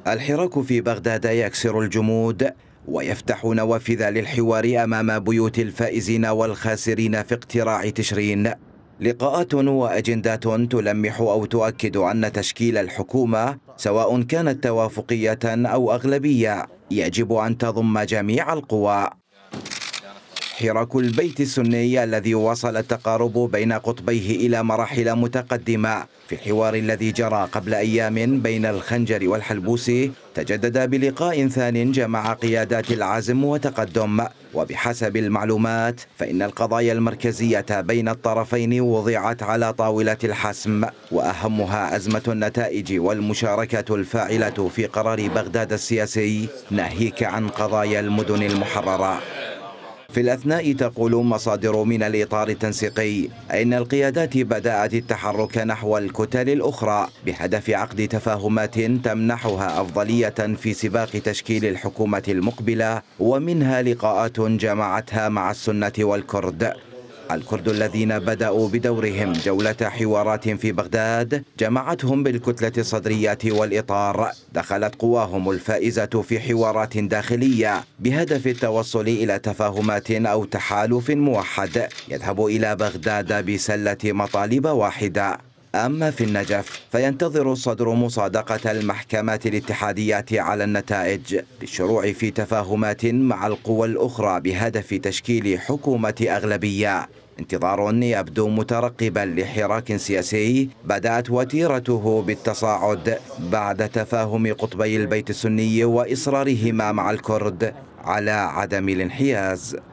الحراك في بغداد يكسر الجمود ويفتح نوافذ للحوار أمام بيوت الفائزين والخاسرين في اقتراع تشرين. لقاءات وأجندات تلمح أو تؤكد أن تشكيل الحكومة سواء كانت توافقية أو أغلبية يجب أن تضم جميع القوى. حراك البيت السني الذي وصل التقارب بين قطبيه إلى مراحل متقدمة في الحوار الذي جرى قبل أيام بين الخنجر والحلبوسي تجدد بلقاء ثان جمع قيادات العزم وتقدم. وبحسب المعلومات فإن القضايا المركزية بين الطرفين وضعت على طاولة الحسم، وأهمها أزمة النتائج والمشاركة الفاعلة في قرار بغداد السياسي، ناهيك عن قضايا المدن المحررة. في الأثناء تقول مصادر من الإطار التنسيقي أن القيادات بدأت التحرك نحو الكتل الأخرى بهدف عقد تفاهمات تمنحها أفضلية في سباق تشكيل الحكومة المقبلة، ومنها لقاءات جمعتها مع السنة والكرد. الكرد الذين بدأوا بدورهم جولة حوارات في بغداد جمعتهم بالكتلة الصدرية والإطار، دخلت قواهم الفائزة في حوارات داخلية بهدف التوصل إلى تفاهمات أو تحالف موحد يذهب إلى بغداد بسلة مطالب واحدة. أما في النجف فينتظر الصدر مصادقة المحكمات الاتحاديات على النتائج للشروع في تفاهمات مع القوى الأخرى بهدف تشكيل حكومة أغلبية، انتظار يبدو مترقبا لحراك سياسي بدأت وتيرته بالتصاعد بعد تفاهم قطبي البيت السني وإصرارهما مع الكرد على عدم الانحياز.